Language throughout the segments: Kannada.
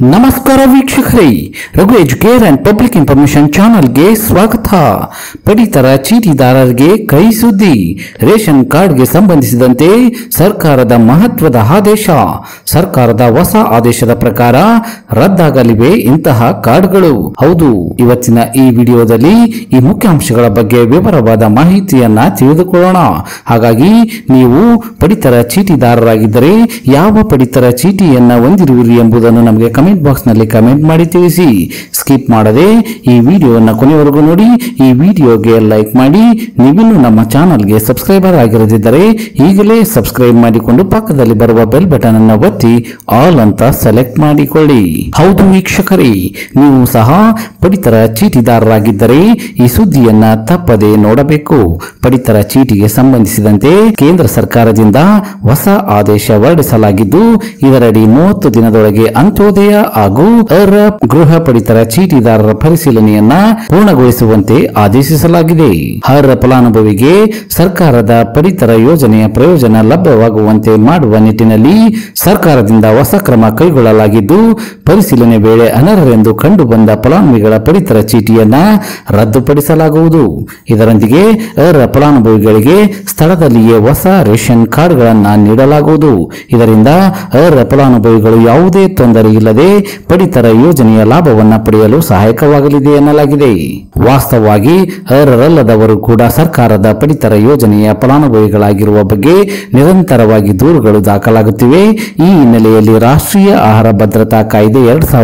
ನಮಸ್ಕಾರ ವೀಕ್ಷಕರೇ, Raghu Educare and public information ಚಾನಲ್ಗೆ ಸ್ವಾಗತ. ಪಡಿತರ ಚೀಟಿದಾರರಿಗೆ ಕೈ ಸುದ್ದಿ. ರೇಷನ್ ಕಾರ್ಡ್ಗೆ ಸಂಬಂಧಿಸಿದಂತೆ ಸರ್ಕಾರದ ಮಹತ್ವದ ಆದೇಶ. ಸರ್ಕಾರದ ಹೊಸ ಆದೇಶದ ಪ್ರಕಾರ ರದ್ದಾಗಲಿವೆ ಇಂತಹ ಕಾರ್ಡ್ಗಳು. ಹೌದು, ಇವತ್ತಿನ ಈ ವಿಡಿಯೋದಲ್ಲಿ ಈ ಮುಖ್ಯಾಂಶಗಳ ಬಗ್ಗೆ ವಿವರವಾದ ಮಾಹಿತಿಯನ್ನ ತಿಳಿದುಕೊಳ್ಳೋಣ. ಹಾಗಾಗಿ ನೀವು ಪಡಿತರ ಚೀಟಿದಾರರಾಗಿದ್ದರೆ ಯಾವ ಪಡಿತರ ಚೀಟಿಯನ್ನ ಹೊಂದಿರುವಿರಿ ಎಂಬುದನ್ನು ನಮಗೆ ಕಮೆಂಟ್ ಬಾಕ್ಸ್ ನಲ್ಲಿ ಕಮೆಂಟ್ ಮಾಡಿ ತಿಳಿಸಿ. ಸ್ಕಿಪ್ ಮಾಡದೆ ಈ ವಿಡಿಯೋವನ್ನು ಕೊನೆವರೆಗೂ ನೋಡಿ. ಈ ವಿಡಿಯೋಗೆ ಲೈಕ್ ಮಾಡಿ. ನೀವಿನ್ನೂ ನಮ್ಮ ಚಾನಲ್ಗೆ ಸಬ್ಸ್ಕ್ರೈಬರ್ ಆಗಿರದಿದ್ದರೆ ಈಗಲೇ ಸಬ್ಸ್ಕ್ರೈಬ್ ಮಾಡಿಕೊಂಡು ಪಕ್ಕದಲ್ಲಿ ಬರುವ ಬೆಲ್ ಬಟನ್ ಅನ್ನು ಒತ್ತಿ ಆಲ್ ಅಂತ ಸೆಲೆಕ್ಟ್ ಮಾಡಿಕೊಳ್ಳಿ. ಹೌದು ವೀಕ್ಷಕರೇ, ನೀವು ಸಹ ಪಡಿತರ ಚೀಟಿದಾರರಾಗಿದ್ದರೆ ಈ ಸುದ್ದಿಯನ್ನ ತಪ್ಪದೆ ನೋಡಬೇಕು. ಪಡಿತರ ಚೀಟಿಗೆ ಸಂಬಂಧಿಸಿದಂತೆ ಕೇಂದ್ರ ಸರ್ಕಾರದಿಂದ ಹೊಸ ಆದೇಶ ಹೊರಡಿಸಲಾಗಿದ್ದು, ಇದರಡಿ 30 ದಿನದೊಳಗೆ ಅಂತ್ಯೋದಯ ಹಾಗೂ ಅರ್ಹ ಗೃಹ ಪಡಿತರ ಚೀಟಿದಾರರ ಪರಿಶೀಲನೆಯನ್ನ ಪೂರ್ಣಗೊಳಿಸುವಂತೆ ಆದೇಶಿಸಲಾಗಿದೆ. ಅರ್ಹ ಫಲಾನುಭವಿಗೆ ಸರ್ಕಾರದ ಪಡಿತರ ಯೋಜನೆಯ ಪ್ರಯೋಜನ ಲಭ್ಯವಾಗುವಂತೆ ಮಾಡುವ ನಿಟ್ಟಿನಲ್ಲಿ ಸರ್ಕಾರದಿಂದ ಹೊಸ ಕ್ರಮ ಕೈಗೊಳ್ಳಲಾಗಿದ್ದು, ಪರಿಶೀಲನೆ ವೇಳೆ ಅನರ್ಹರೆಂದು ಕಂಡುಬಂದ ಫಲಾನುಭವಿಗಳ ಪಡಿತರ ಚೀಟಿಯನ್ನ ರದ್ದುಪಡಿಸಲಾಗುವುದು. ಇದರೊಂದಿಗೆ ಅರ್ಹ ಫಲಾನುಭವಿಗಳಿಗೆ ಸ್ಥಳದಲ್ಲಿಯೇ ಹೊಸ ರೇಷನ್ ಕಾರ್ಡ್ಗಳನ್ನು ನೀಡಲಾಗುವುದು. ಇದರಿಂದ ಅರ್ಹ ಫಲಾನುಭವಿಗಳು ಯಾವುದೇ ತೊಂದರೆ ಇಲ್ಲದೆ ಪಡಿತರ ಯೋಜನೆಯ ಲಾಭವನ್ನು ಪಡೆಯಲು ಸಹಾಯಕವಾಗಲಿದೆ ಎನ್ನಲಾಗಿದೆ. ವಾಸ್ತವವಾಗಿ ಅರ್ಹರಲ್ಲದವರು ಕೂಡ ಸರ್ಕಾರದ ಪಡಿತರ ಯೋಜನೆಯ ಫಲಾನುಭವಿಗಳಾಗಿರುವ ಬಗ್ಗೆ ನಿರಂತರವಾಗಿ ದೂರುಗಳು ದಾಖಲಾಗುತ್ತಿವೆ. ಈ ಹಿನ್ನೆಲೆಯಲ್ಲಿ ರಾಷ್ಟ್ರೀಯ ಆಹಾರ ಭದ್ರತಾ ಕಾಯ್ದೆ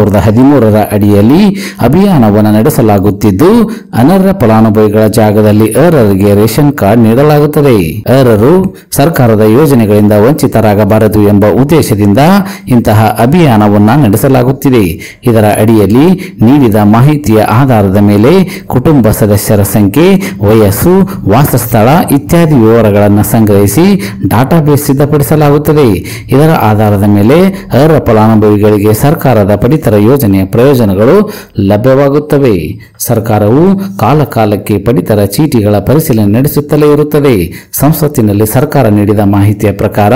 2013ರ ಅಡಿಯಲ್ಲಿ ಅಭಿಯಾನವನ್ನು ನಡೆಸಲಾಗುತ್ತಿದ್ದು, ಅನರ್ಹ ಫಲಾನುಭವಿಗಳ ಜಾಗದಲ್ಲಿ ಅರ್ಹರಿಗೆ ರೇಷನ್ ಕಾರ್ಡ್ ನೀಡಲಾಗುತ್ತದೆ. ಅರ್ಹರು ಸರ್ಕಾರದ ಯೋಜನೆಗಳಿಂದ ವಂಚಿತರಾಗಬಾರದು ಎಂಬ ಉದ್ದೇಶದಿಂದ ಇಂತಹ ಅಭಿಯಾನವನ್ನು ನಡೆಸಲಾಗುತ್ತಿದೆ. ಇದರ ಅಡಿಯಲ್ಲಿ ನೀಡಿದ ಮಾಹಿತಿಯ ಆಧಾರದ ಮೇಲೆ ಕುಟುಂಬ ಸದಸ್ಯರ ಸಂಖ್ಯೆ, ವಯಸ್ಸು, ವಾಸಸ್ಥಳ ಇತ್ಯಾದಿ ವಿವರಗಳನ್ನು ಸಂಗ್ರಹಿಸಿ ಡಾಟಾಬೇಸ್ ಸಿದ್ಧಪಡಿಸಲಾಗುತ್ತದೆ. ಇದರ ಆಧಾರದ ಮೇಲೆ ಅರ್ಹ ಫಲಾನುಭವಿಗಳಿಗೆ ಸರ್ಕಾರದ ಪಡಿತರ ಯೋಜನೆಯ ಪ್ರಯೋಜನಗಳು ಲಭ್ಯವಾಗುತ್ತವೆ. ಸರ್ಕಾರವು ಕಾಲಕಾಲಕ್ಕೆ ಪಡಿತರ ಚೀಟಿಗಳ ಪರಿಶೀಲನೆ ನಡೆಸುತ್ತಲೇ ಇರುತ್ತದೆ. ಸಂಸತ್ತಿನಲ್ಲಿ ಸರ್ಕಾರ ನೀಡಿದ ಮಾಹಿತಿಯ ಪ್ರಕಾರ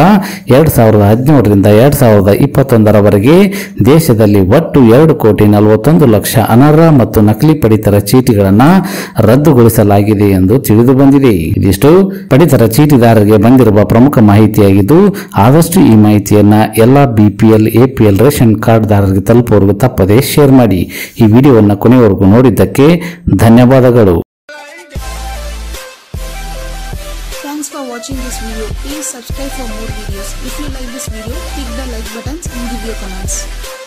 2017ರಿಂದ 2021ರವರೆಗೆ ದೇಶದಲ್ಲಿ ಒಟ್ಟು 2,41,00,000 ಅನರ್ಹ ಮತ್ತು ನಕಲಿ ಪಡಿತರ ಚೀಟಿಗಳನ್ನು ರದ್ದುಗೊಳಿಸಲಾಗಿದೆ ಎಂದು ತಿಳಿದು ಬಂದಿದೆ. ಇದಿಷ್ಟು ಪಡಿತರ ಚೀಟಿದಾರರಿಗೆ ಬಂದಿರುವ ಪ್ರಮುಖ ಮಾಹಿತಿಯಾಗಿದ್ದು, ಆದಷ್ಟು ಈ ಮಾಹಿತಿಯನ್ನ ಎಲ್ಲ BPL, APL ರೇಷನ್ ಕಾರ್ಡ್ದಾರರಿಗೆ ತಲುಪುವವರೆಗೂ ತಪ್ಪದೆ ಶೇರ್ ಮಾಡಿ. ಈ ವಿಡಿಯೋವನ್ನು ಕೊನೆಯವರೆಗೂ ನೋಡಿದ್ದಕ್ಕೆ ಧನ್ಯವಾದಗಳು. Thanks for watching this video. Please subscribe for more videos. If you like this video, click the like buttons and give your comments.